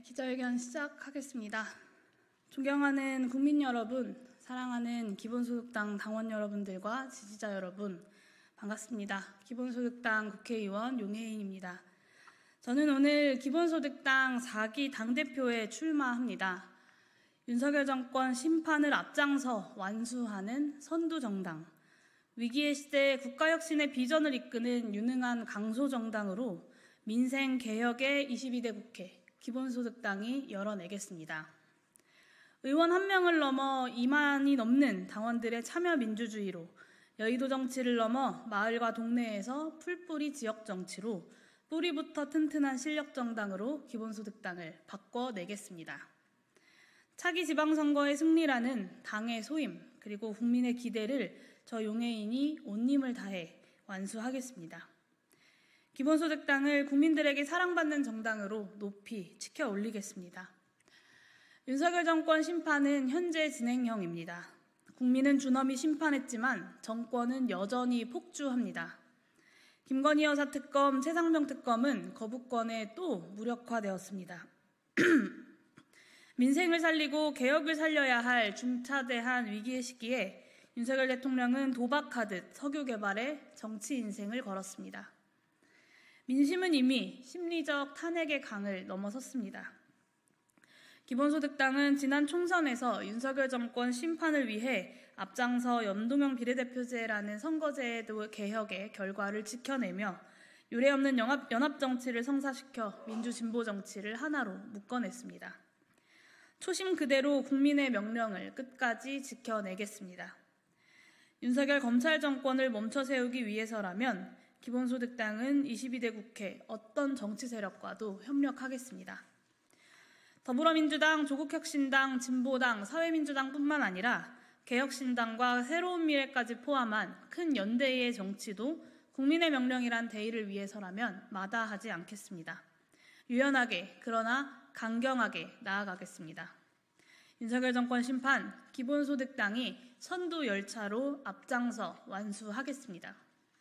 기자회견 시작하겠습니다. 존경하는 국민 여러분, 사랑하는 기본소득당 당원 여러분들과 지지자 여러분, 반갑습니다. 기본소득당 국회의원 용혜인입니다. 저는 오늘 기본소득당 4기 당대표에 출마합니다. 윤석열 정권 심판을 앞장서 완수하는 선두정당, 위기의 시대에 국가혁신의 비전을 이끄는 유능한 강소정당으로 민생개혁의 22대 국회 기본소득당이 열어내겠습니다. 의원 1명을 넘어 2만이 넘는 당원들의 참여 민주주의로 여의도 정치를 넘어 마을과 동네에서 풀뿌리 지역 정치로 뿌리부터 튼튼한 실력정당으로 기본소득당을 바꿔내겠습니다. 차기 지방선거의 승리라는 당의 소임 그리고 국민의 기대를 저 용혜인이 온 힘을 다해 완수하겠습니다. 기본소득당을 국민들에게 사랑받는 정당으로 높이 치켜 올리겠습니다. 윤석열 정권 심판은 현재 진행형입니다. 국민은 준엄히 심판했지만 정권은 여전히 폭주합니다. 김건희 여사 특검, 최상병 특검은 거부권에 또 무력화되었습니다. 민생을 살리고 개혁을 살려야 할 중차대한 위기의 시기에 윤석열 대통령은 도박하듯 석유 개발에 정치 인생을 걸었습니다. 민심은 이미 심리적 탄핵의 강을 넘어섰습니다. 기본소득당은 지난 총선에서 윤석열 정권 심판을 위해 앞장서 연동형 비례대표제라는 선거제도 개혁의 결과를 지켜내며 유례없는 연합정치를 성사시켜 민주진보정치를 하나로 묶어냈습니다. 초심 그대로 국민의 명령을 끝까지 지켜내겠습니다. 윤석열 검찰 정권을 멈춰 세우기 위해서라면 기본소득당은 22대 국회 어떤 정치 세력과도 협력하겠습니다. 더불어민주당, 조국혁신당, 진보당, 사회민주당뿐만 아니라 개혁신당과 새로운 미래까지 포함한 큰 연대의 정치도 국민의 명령이란 대의를 위해서라면 마다하지 않겠습니다. 유연하게 그러나 강경하게 나아가겠습니다. 윤석열 정권 심판, 기본소득당이 선두 열차로 앞장서 완수하겠습니다.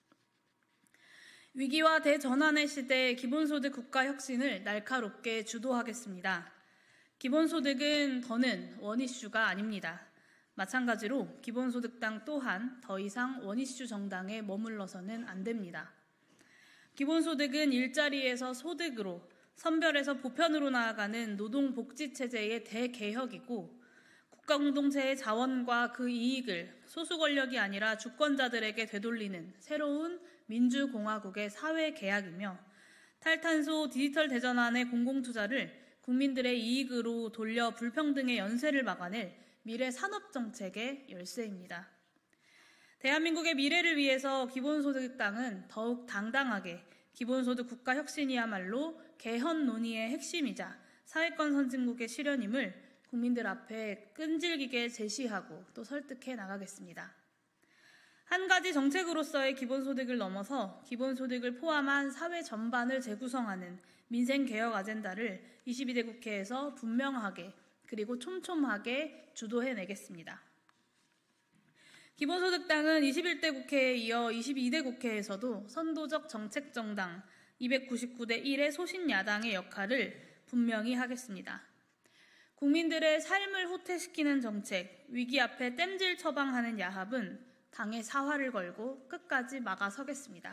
위기와 대전환의 시대에 기본소득 국가혁신을 날카롭게 주도하겠습니다. 기본소득은 더는 원이슈가 아닙니다. 마찬가지로 기본소득당 또한 더 이상 원이슈 정당에 머물러서는 안 됩니다. 기본소득은 일자리에서 소득으로, 선별에서 보편으로 나아가는 노동복지체제의 대개혁이고 국가공동체의 자원과 그 이익을 소수 권력이 아니라 주권자들에게 되돌리는 새로운 민주공화국의 사회계약이며 탈탄소 디지털 대전환의 공공투자를 국민들의 이익으로 돌려 불평등의 연쇄를 막아낼 미래 산업정책의 열쇠입니다. 대한민국의 미래를 위해서 기본소득당은 더욱 당당하게 기본소득 국가혁신이야말로 개헌 논의의 핵심이자 사회권 선진국의 실현임을 국민들 앞에 끈질기게 제시하고 또 설득해 나가겠습니다. 한 가지 정책으로서의 기본소득을 넘어서 기본소득을 포함한 사회 전반을 재구성하는 민생개혁 아젠다를 22대 국회에서 분명하게 그리고 촘촘하게 주도해내겠습니다. 기본소득당은 21대 국회에 이어 22대 국회에서도 선도적 정책정당 299대 1의 소신야당의 역할을 분명히 하겠습니다. 국민들의 삶을 호퇴시키는 정책, 위기 앞에 땜질 처방하는 야합은 당의 사활을 걸고 끝까지 막아서겠습니다.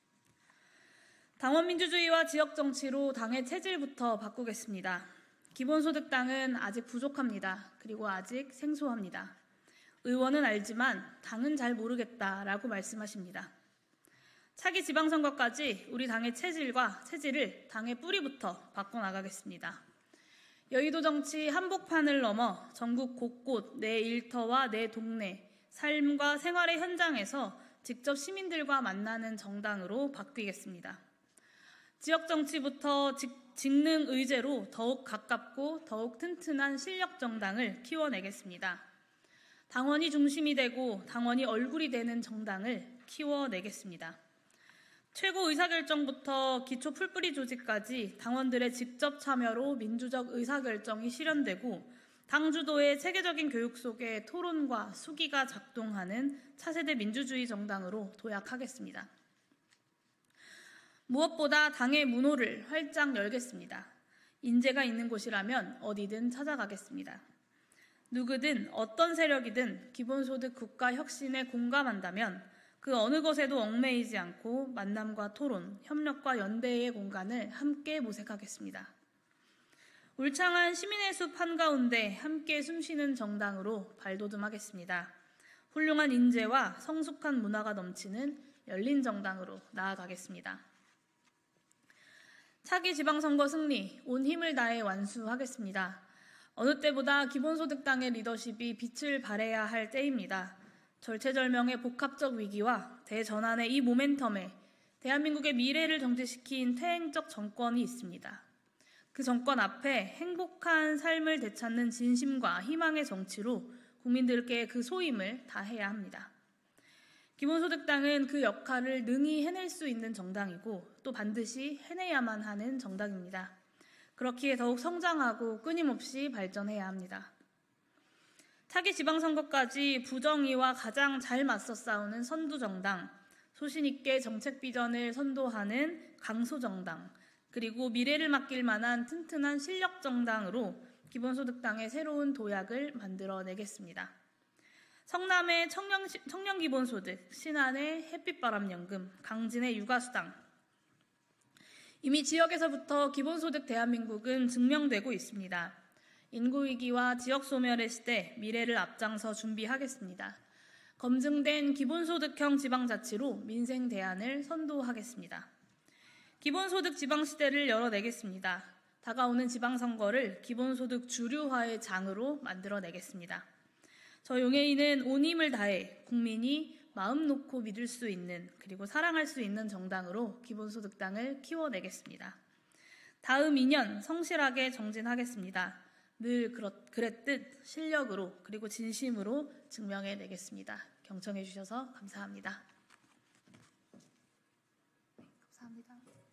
당원 민주주의와 지역 정치로 당의 체질부터 바꾸겠습니다. 기본소득당은 아직 부족합니다. 그리고 아직 생소합니다. 의원은 알지만 당은 잘 모르겠다라고 말씀하십니다. 차기 지방선거까지 우리 당의 체질을 당의 뿌리부터 바꿔나가겠습니다. 여의도 정치 한복판을 넘어 전국 곳곳 내 일터와 내 동네, 삶과 생활의 현장에서 직접 시민들과 만나는 정당으로 바뀌겠습니다. 지역 정치부터 직능 의제로 더욱 가깝고 더욱 튼튼한 실력 정당을 키워내겠습니다. 당원이 중심이 되고 당원이 얼굴이 되는 정당을 키워내겠습니다. 최고 의사결정부터 기초 풀뿌리 조직까지 당원들의 직접 참여로 민주적 의사결정이 실현되고 당 주도의 체계적인 교육 속에 토론과 수기가 작동하는 차세대 민주주의 정당으로 도약하겠습니다. 무엇보다 당의 문호를 활짝 열겠습니다. 인재가 있는 곳이라면 어디든 찾아가겠습니다. 누구든 어떤 세력이든 기본소득 국가 혁신에 공감한다면 그 어느 것에도 얽매이지 않고 만남과 토론, 협력과 연대의 공간을 함께 모색하겠습니다. 울창한 시민의 숲 한가운데 함께 숨쉬는 정당으로 발돋움하겠습니다. 훌륭한 인재와 성숙한 문화가 넘치는 열린 정당으로 나아가겠습니다. 차기 지방선거 승리, 온 힘을 다해 완수하겠습니다. 어느 때보다 기본소득당의 리더십이 빛을 발해야 할 때입니다. 절체절명의 복합적 위기와 대전환의 이 모멘텀에 대한민국의 미래를 정지시킨 퇴행적 정권이 있습니다. 그 정권 앞에 행복한 삶을 되찾는 진심과 희망의 정치로 국민들께 그 소임을 다해야 합니다. 기본소득당은 그 역할을 능히 해낼 수 있는 정당이고 또 반드시 해내야만 하는 정당입니다. 그렇기에 더욱 성장하고 끊임없이 발전해야 합니다. 차기 지방선거까지 부정의와 가장 잘 맞서 싸우는 선두정당, 소신있게 정책 비전을 선도하는 강소정당, 그리고 미래를 맡길 만한 튼튼한 실력정당으로 기본소득당의 새로운 도약을 만들어내겠습니다. 성남의 청년기본소득, 신안의 햇빛바람연금, 강진의 육아수당. 이미 지역에서부터 기본소득 대한민국은 증명되고 있습니다. 인구위기와 지역소멸의 시대, 미래를 앞장서 준비하겠습니다. 검증된 기본소득형 지방자치로 민생 대안을 선도하겠습니다. 기본소득 지방시대를 열어내겠습니다. 다가오는 지방선거를 기본소득 주류화의 장으로 만들어내겠습니다. 저 용해인은 온 힘을 다해 국민이 마음 놓고 믿을 수 있는 그리고 사랑할 수 있는 정당으로 기본소득당을 키워내겠습니다. 다음 2년 성실하게 정진하겠습니다. 늘 그랬듯 실력으로 그리고 진심으로 증명해내겠습니다. 경청해 주셔서 감사합니다. 감사합니다.